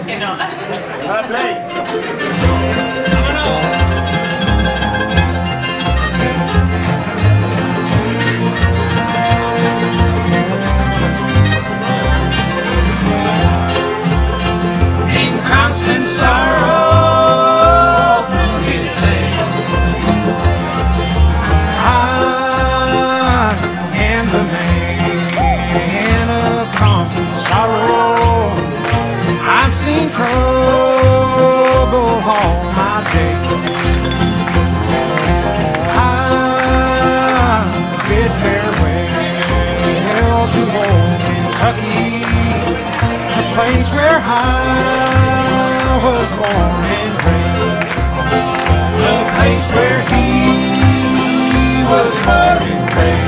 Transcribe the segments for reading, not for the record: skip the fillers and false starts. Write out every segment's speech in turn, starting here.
que no. In constant sorrow through his day, I am the man of constant sorrow. I've seen trouble all my day. I bid farewell to old Kentucky, the place where I was born and raised, the place where he was born and raised.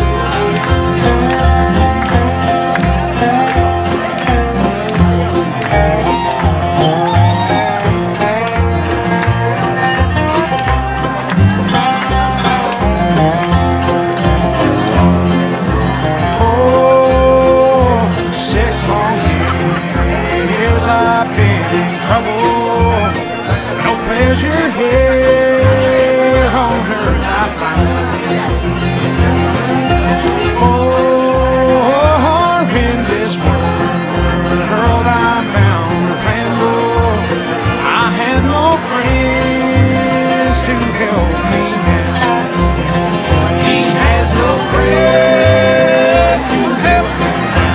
I've been in trouble, no pleasure here on earth I find. For in this world I'm bound to handle, I had no friends to help me now. He has no friends to help me.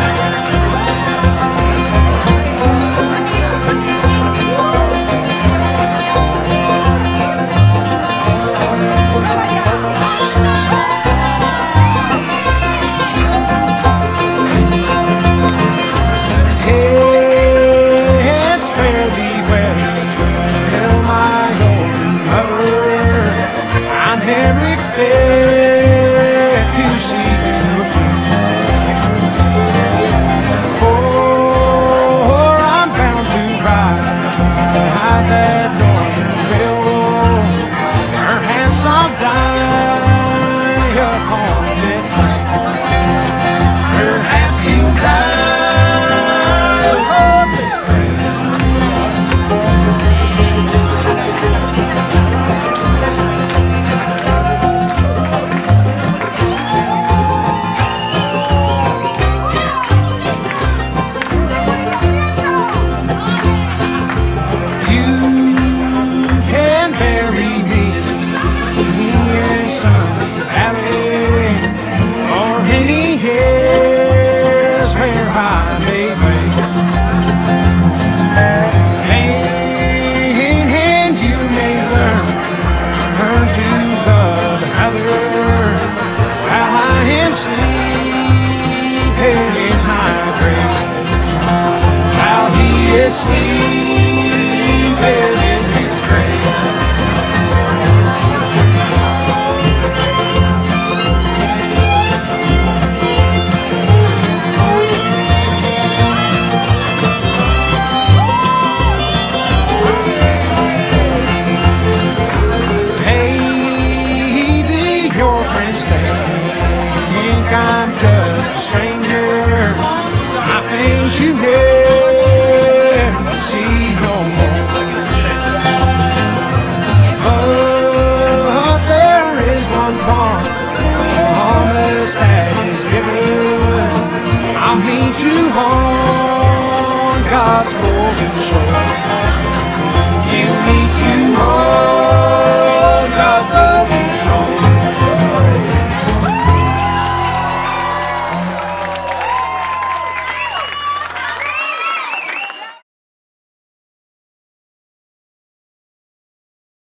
Never expect to see you again, for I'm bound to ride that northern railroad. Perhaps I'll die upon that train. Perhaps you'll die upon this train. Sleeping in his grave. Maybe your friends think I'm just a stranger. My face you never see no more. But there is one promise that is given. I'll meet you on God's golden shore.